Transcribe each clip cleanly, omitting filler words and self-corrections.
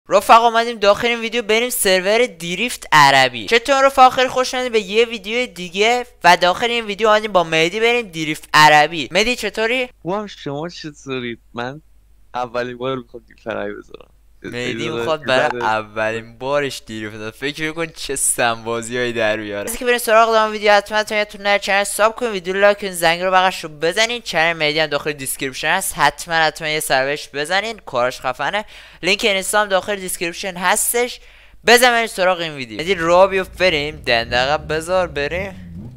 رفقا اومدیم داخل این ویدیو بریم سرور دریفت عربی. چطور رفقا؟ خیلی خوش اومدید به یه ویدیو دیگه و داخل این ویدیو اومدیم با مهدی بریم دریفت عربی. مهدی چطوری؟ خوبم، شما چطورید؟ من اولین بار میخوام دریفت عربی بذارم. مهدی میخواد برای اولین بارش دریفت بذاره. فکر کن چه سمبازیایی در بیاره. از که بریم سراغ ادامه ویدیو حتما تو نر چنل ساب کنید، ویدیو لایک کنید، زنگ رو بغلش رو بزنین. چنل مهدی هم داخل دیسکریپشن هست، حتما یه سر بهش بزنین، کارش خفنه. لینک اینستام داخل دیسکریپشن هستش. بزنین سراغ این ویدیو. مهدی راه بیفت بریم، دندقه بذار بریم.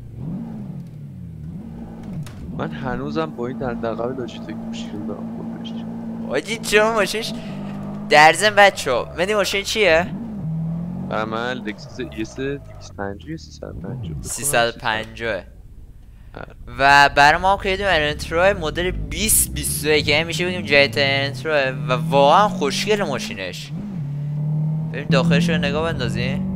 من هنوزم با این دندقه لاجیتک مشکل دارم خودش. آجی چرا ماشینش درزن بچه‌ها؟ مهدی ماشین چیه؟ برای من لکسوس ES 250 یا 350 350 و برای ما هم که یه الانترو مدل 2021 که میشه بگیم جدیدترین الانترو و واقعا خوشگل ماشینش. بریم داخلش رو نگاه بندازیم.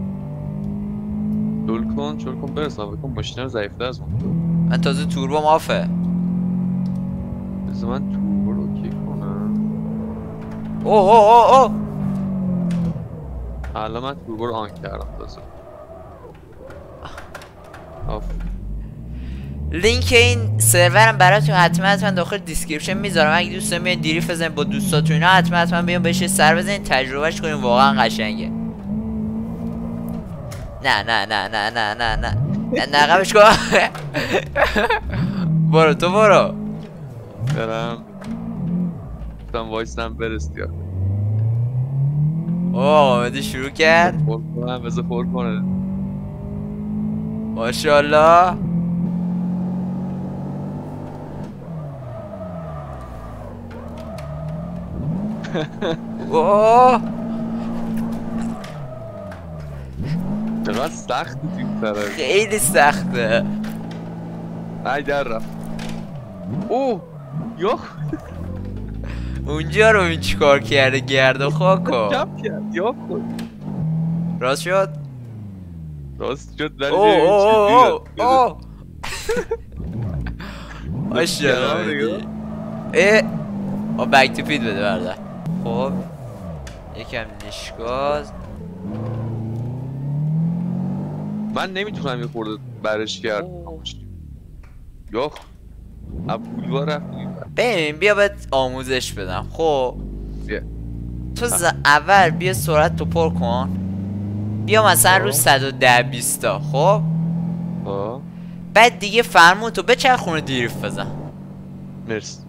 چول کن برسم بکن ماشین رو ضعیف‌تر از من. من تازه توربوم آفه. بذار من توربو رو اوکی کنم. اوه الان من توربو رو آن کردم تازه. لینک این سرورم براتون حتما داخل دیسکریپشن میذارم. اگه دوستان میاد دریفت بزنید با دوستاتون اینا، حتما بیان بهش سر بزنید، تجربهش کنید، واقعا قشنگه. نه نقبش کن. برو تو برو. برم گفتم وایسم برستی آخه. اوه آمدی شروع کرد. پر کنم بذار پر کنه. ماشاءالله. اوه چقدر سخته تیم طرف. خیلی سخته. ای در رفت. اوه یا اونجا رو چیکار کرده؟ گرد و خاکو جمع کرد یا خود راست شد. راست شد ولی اوه ماشاءالله. بک تو پیت بده برده. خب یکم نشگاز. من نمیتونم یه خورده برش کرد. یا ابوالوا رفت. ببین بیا بهت آموزش بدم. خب تو اول بیا سرعت تو پر کن. بیا مثلا رو 110-20 تا. خب بعد دیگه فرمون تو بچرخونه دریفت بزن. مرسی.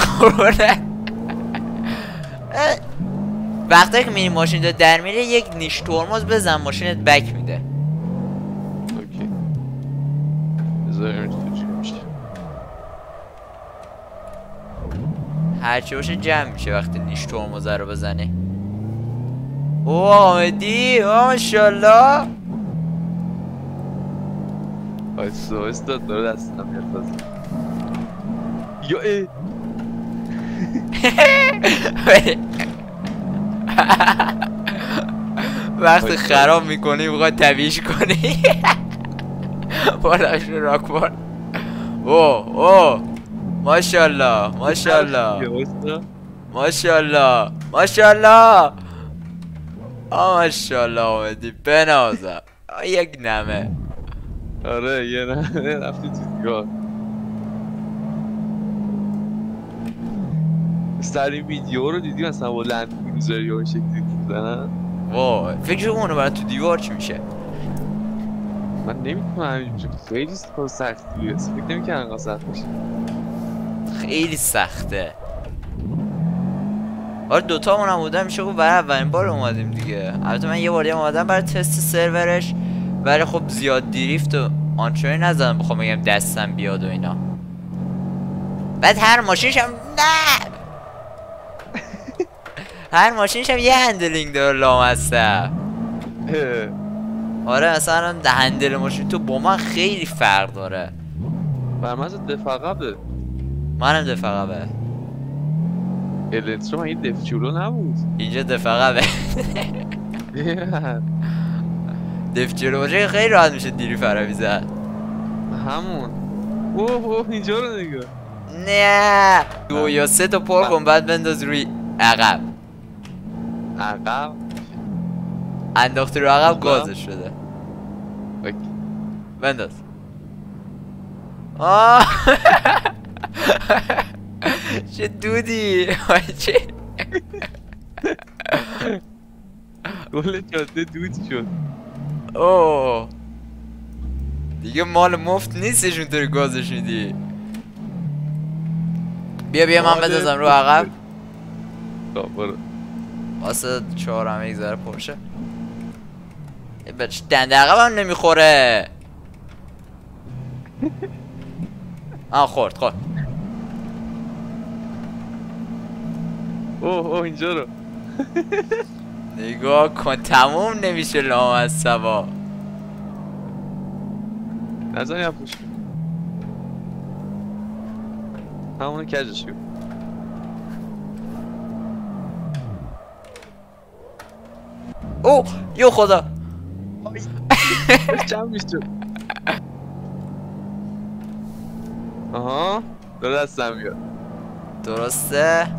وقتی که میری ماشین داد در میره یک نیش ترمز بزن، ماشینت بک میده. اوکی بذاریم تو چی میشه. هرچی باشه جمع میشه وقتی نیش ترمز رو بزنی. اوه آمدی ماشاءالله. وایستا داره دستم میرفت. یا ای وقتی خراب میکنی میخوای طبیعیش کنی. بالاشو راکبار. اوه ماشاءالله ماشاءالله آمدی بنازم. یک نمه. آره یه نمه رفتی تو دیوار. سر این ویدیو رو دیدی مثلا با لند کروزر یا شکلی دیدن؟ وای فکر اونو برای تو دیوار چی میشه؟ من نمیتونم همینجور. خیلی کار سختیه. فکر نمی‌کردم انقدر سخت باشه. خیلی سخته. آره دوتامون هم بودم میشه گفت برای اولین بار اومدیم دیگه. البته من یه بار اومدم برای تست سرورش، ولی خب زیاد دریفت و آنچنانی نزدم بخوام بگم دستم بیاد و اینا. بعد هر ماشینش هم هر ماشینش هم یه هندلینگ داره لامصب. آره مثلا هندل ماشین تو با من خیلی فرق داره. برمز دفع عقبه. منم دفع عقبه. الانترو من این دفع جلو نبود. اینجا دفع عقبه. دفع جلو باشه خیلی راحت میشه دریفت عربی زد. همون. اوه اینجا رو نگاه. نه 2 یا 3 تا پر کن بعد بنداز روی عقب. انداختی رو عقب گازش شده. اوکی. بنداز. آه چه دودی چه گل جاده دود شد. اوه دیگه مال مفت نیستش اونطوری گازش میدی. بیا من بندازم رو عقب. برو. واسه چهارم یک ذره پرشه. بچه دنده عقب هم نمیخوره. خورد. اوه اینجا رو نگاه کن تموم نمیشه لام از سبا. نزنی هم پوش همونو کجش کن. اوه یو خدا جمع میشد. آها داره دستم میاد. درسته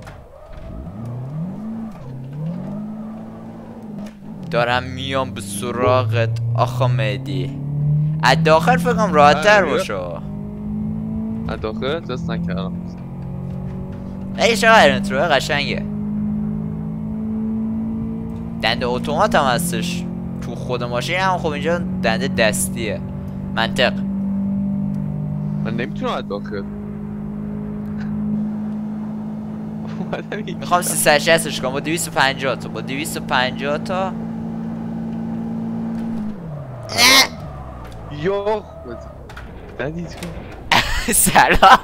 دارم میام به سراغت آخا مهدی. از داخل فکرم راحت تر باشه. از داخل دست نکردم. ای چقدر اینتروه قشنگه. دنده اتومات هم هستش تو خود ماشین هم. خب اینجا دنده دستیه. منطق. من نمیتونم از داخل. میخوام 360ش کنم با 250 تا. با 250 تا یا خود ندید کن. سلام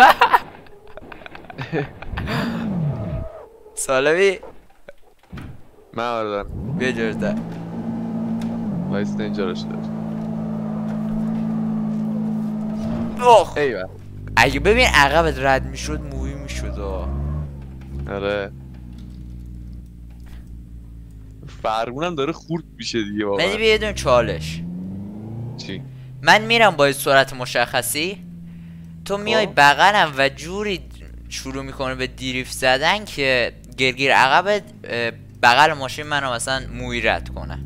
سالمی من آردم بیا جورتر بایسته اینجا رو شده. اوه ایوه اگه ببین عقبت رد میشد موی میشد. آره فرمونم داره خورد میشه دیگه واقعا. من بیادون چالش. چی؟ من میرم با سرعت مشخصی تو میای بغلم و جوری شروع میکنه به دریفت زدن که گرگیر عقبت بغل ماشین منو مثلا موی رد کنه.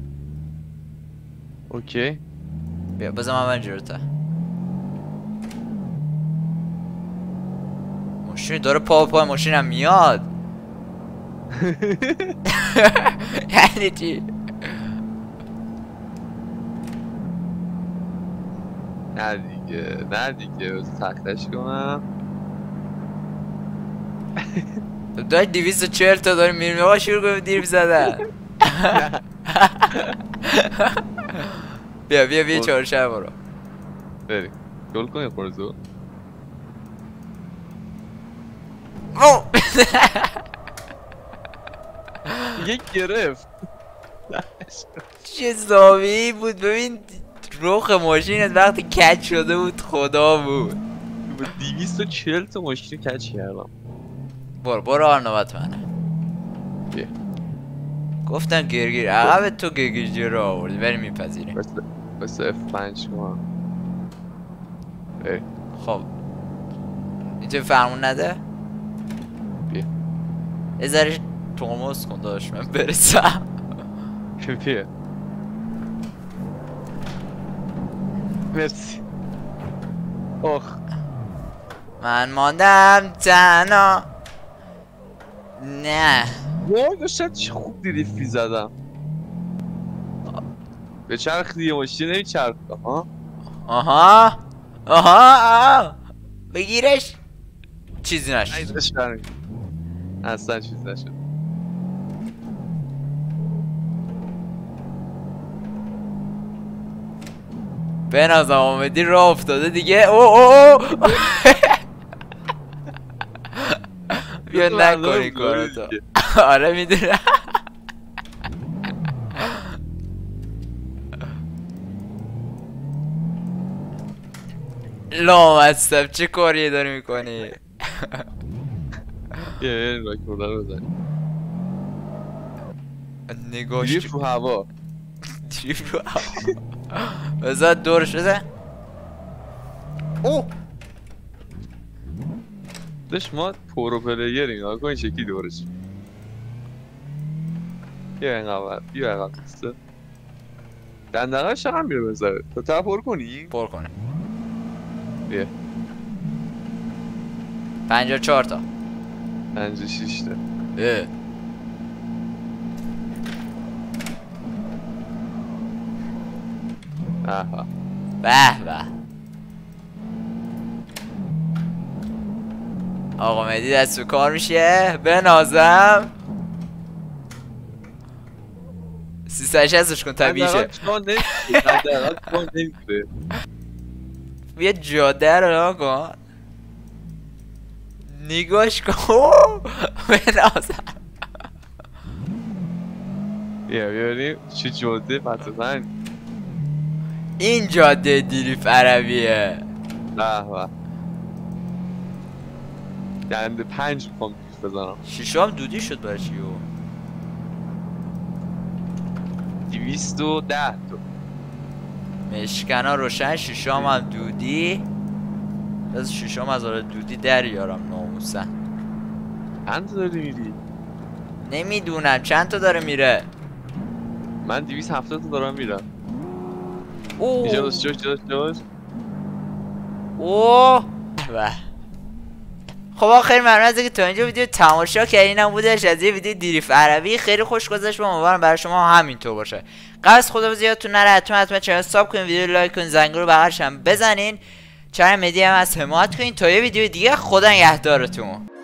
اوکی بیا بذار من جلوتر. ماشین داره پای ماشینم میاد. یعنی چی؟ نه دیگه تختش کنم. داری 240 تا داری میرمی آقا شروع کنیم دریفت زدن. بیا چهارشهر برو بریم گل کنیم خورزو. یک گرفت. چه زاویه‌ای بود. ببین رخ ماشینت وقتی کج شده بود خدا بود. با 240 تا ماشین کج کردم. برو آرنوبت منه. بیا گفتم گرگیر عقب تو گرگیر جلو آوردی. بریم میپذیریم. بس F5 کنم. خب میتونی فرمون نده؟ بیا یه ذره ترمز کن داشت من برسم. بیا مرسی. اوخ من ماندم تنها. نه وای داشتم چه خوب دریفتی زدم. به چرخ دیگه ماشین نمیچرخ. آها بگیرش. چیزی نشد. اصلا چیز نشد. به نظر آمدی راه افتاده دیگه. او بیا نکنی کاراتو. آره میدونم. لامصب چه کاری داری میکنی؟ یه راکورده رو بزنی. نگاش دریفت رو هوا. دریفت رو هوا. بذار دورش بزن. او داشت ما پرو پلیریم نگاه کن این شکلی دورش. بیا اینقدر بیا اینقدر بسته دندقه شقم میره بذاره تا طرف پر کنی؟ پر کنه بیا 54 تا 56 تا آها به به آقا مهدی دست به کار میشه بنازم 360ش کن طبیعیشه بیا جاده رو نگاه کن نگاش کن بنازم بیا بیاریم چه جاده پتزن این جاده دریفت عربیه به به دنده 5 میخوام دریفت بزنم شیشام دودی شد برای چی 210 تا مشکنا روشن شیشام هم دودی بس شیشام از آره دودی در یارم ناموسن چند تا داری میری؟ نمیدونم چند تا داره میره من 270 تا دارم میرم اوه اینجا جاش اوه به خب آقا خیلی ممنون از اینکه تا اینجا ویدیو تماشا کردین. هم بودش از یه ویدیو دریفت عربی خیلی خوش گذشت و امیدوارم برای شما همینطور باشه. قبل از خداحافظی یادتون نره حتما چنل ساب کنین، ویدیو لایک کنین، زنگ رو بغلش هم بزنین، چنل مدیا هم از حمایت کنین تا یه ویدیو دیگه. خدا نگهدارتون.